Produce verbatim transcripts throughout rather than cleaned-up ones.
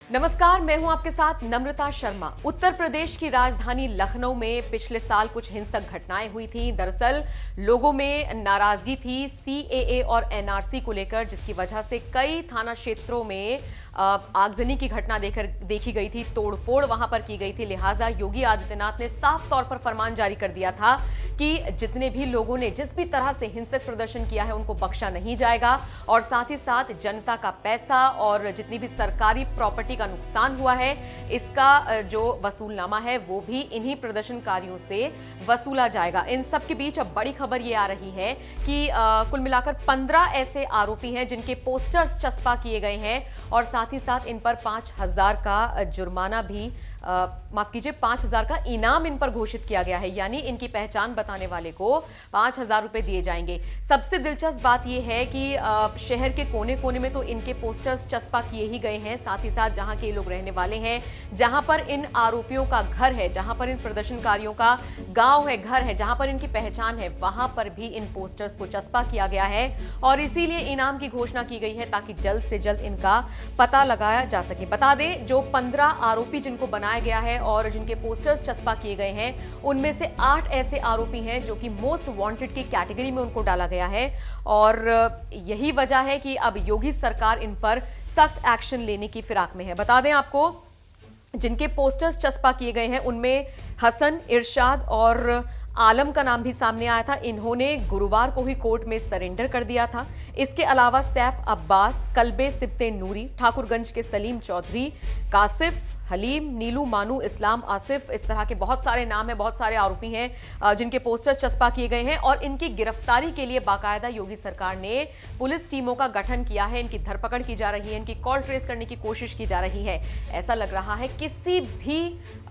नमस्कार, मैं हूं आपके साथ नम्रता शर्मा। उत्तर प्रदेश की राजधानी लखनऊ में पिछले साल कुछ हिंसक घटनाएं हुई थीं। दरअसल लोगों में नाराजगी थी सीएए और एनआरसी को लेकर, जिसकी वजह से कई थाना क्षेत्रों में आगजनी की घटना देखकर देखी गई थी, तोड़फोड़ वहां पर की गई थी। लिहाजा योगी आदित्यनाथ ने साफ तौर पर फरमान जारी कर दिया था कि जितने भी लोगों ने जिस भी तरह से हिंसक प्रदर्शन किया है उनको बख्शा नहीं जाएगा, और साथ ही साथ जनता का पैसा और जितनी भी सरकारी प्रॉपर्टी का नुकसान हुआ है इसका जो वसूलनामा है वो भी इन्हीं प्रदर्शनकारियों से वसूला जाएगा। इन सब के बीच अब बड़ी खबर ये आ रही है कि आ, कुल मिलाकर पंद्रह ऐसे आरोपी हैं जिनके पोस्टर्स चस्पा किए गए हैं, और साथ ही साथ इन पर पांच हजार का जुर्माना भी आ, माफ कीजिए पांच हजार का इनाम इन पर घोषित किया गया है। यानी इनकी पहचान बताने वाले को पांच हजार रुपए दिए जाएंगे। सबसे दिलचस्प बात यह है कि आ, शहर के कोने कोने में तो इनके पोस्टर्स चस्पा किए ही गए हैं, साथ ही साथ जहां के लोग रहने वाले हैं, जहां पर इन आरोपियों का घर है, जहां पर इन प्रदर्शनकारियों का गांव है, घर है, जहां पर इनकी पहचान है, वहां पर भी इन पोस्टर्स को चस्पा किया गया है और इसीलिए इनाम की घोषणा की गई है ताकि जल्द से जल्द इनका पता लगाया जा सके। बता दें, जो पंद्रह आरोपी जिनको बनाया गया है और जिनके पोस्टर्स चस्पा किए गए हैं, उनमें से आठ ऐसे आरोपी हैं जो कि मोस्ट वांटेड की कैटेगरी में उनको डाला गया है, और यही वजह है कि अब योगी सरकार इन पर सख्त एक्शन लेने की फिराक में है। बता दें आपको, जिनके पोस्टर्स चस्पा किए गए हैं उनमें हसन, इरशाद और आलम का नाम भी सामने आया था। इन्होंने गुरुवार को ही कोर्ट में सरेंडर कर दिया था। इसके अलावा सैफ अब्बास, कल्बे सिब्ते नूरी, ठाकुरगंज के सलीम चौधरी, कासिफ, हलीम, नीलू, मानू, इस्लाम, आसिफ, इस तरह के बहुत सारे नाम हैं, बहुत सारे आरोपी हैं जिनके पोस्टर्स चस्पा किए गए हैं, और इनकी गिरफ्तारी के लिए बाकायदा योगी सरकार ने पुलिस टीमों का गठन किया है। इनकी धरपकड़ की जा रही है, इनकी कॉल ट्रेस करने की कोशिश की जा रही है। ऐसा लग रहा है किसी भी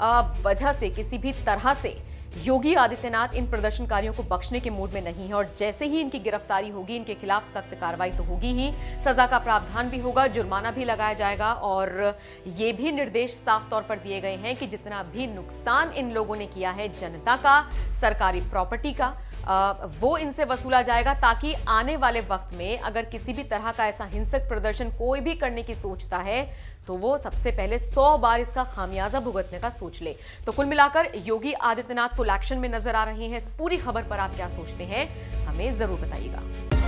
वजह से, किसी भी तरह से योगी आदित्यनाथ इन प्रदर्शनकारियों को बख्शने के मूड में नहीं है, और जैसे ही इनकी गिरफ्तारी होगी इनके खिलाफ सख्त कार्रवाई तो होगी ही, सजा का प्रावधान भी होगा, जुर्माना भी लगाया जाएगा, और ये भी निर्देश साफ तौर पर दिए गए हैं कि जितना भी नुकसान इन लोगों ने किया है जनता का, सरकारी प्रॉपर्टी का, वो इनसे वसूला जाएगा, ताकि आने वाले वक्त में अगर किसी भी तरह का ऐसा हिंसक प्रदर्शन कोई भी करने की सोचता है तो वो सबसे पहले सौ बार इसका खामियाजा भुगतने का सोच ले। तो कुल मिलाकर योगी आदित्यनाथ फुल एक्शन में नजर आ रहे हैं। इस पूरी खबर पर आप क्या सोचते हैं, हमें जरूर बताइएगा।